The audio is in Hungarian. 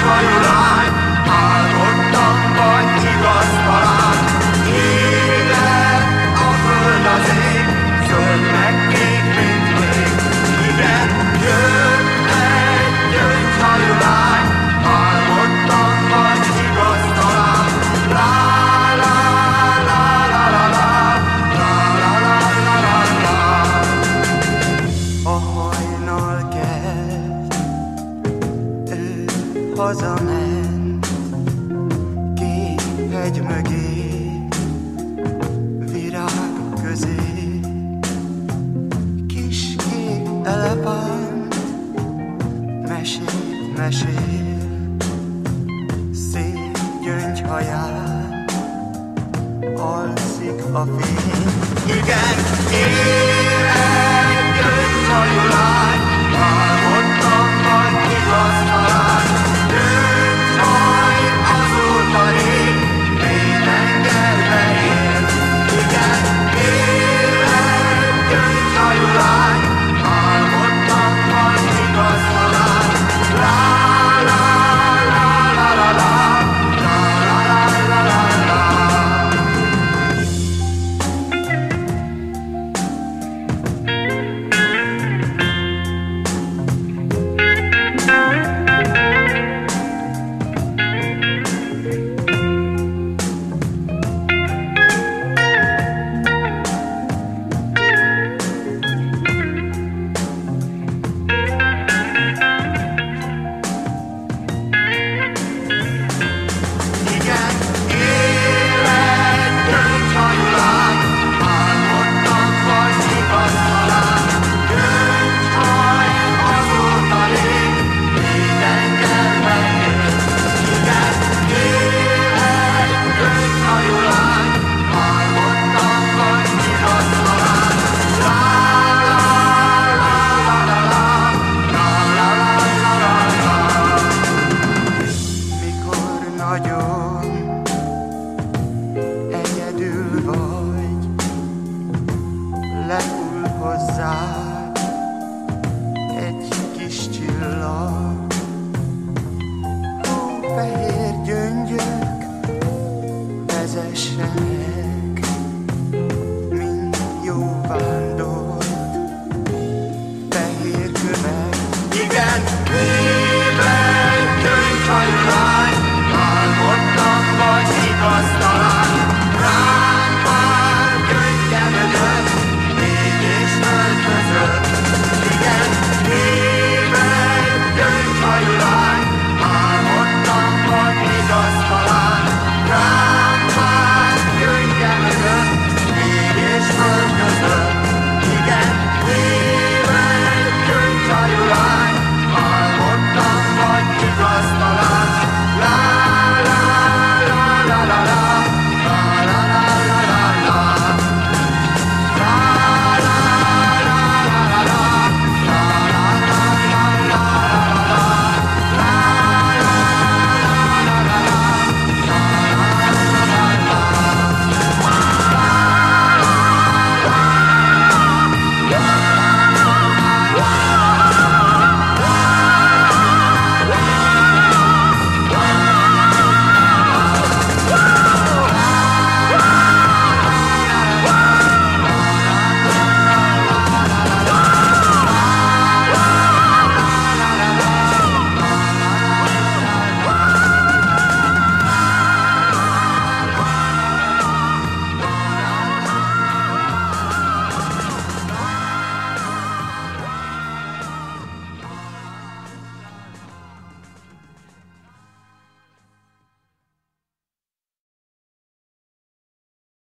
gyöngyhajú lány, álmodtam vagy igaz talán. Élet a föld az ég, zöld meg kék, mint még. Igen, jött egy gyöngyhajú lány, álmodtam vagy igaz talán. La la la la la la, la la la la la la. A hajnal kelt, ő hazament, kék hegy mögé, virágok közé. Kis kék elepánt, mesél, mesél, szép gyöngyhaján alszik a fény. Igen, él egy gyöngyhajú lány, álmodtam vagy igaz talán. Gyöngyhaj azóta rég, mély tengerben él. Igen, él egy gyöngyhajú lány, álmodtam vagy igaz talán. La la la la la la, la la la la la la. Igen, él egy gyöngyhajú lány, álmodtam vagy igaz talán. Gyöngyhaj azóta rég, mély tengerben él. Igen, él egy gyöngyhajú lány, álmodtam vagy igaz talán. La la la la la la, la la la la la la. Mikor nagyon egyedül vagy, lehull hozzád egy kis csillag. Hófehér